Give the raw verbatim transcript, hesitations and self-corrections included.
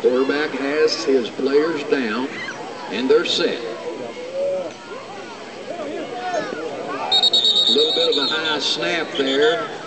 Quarterback has his players down, and they're set. A little bit of a high snap there.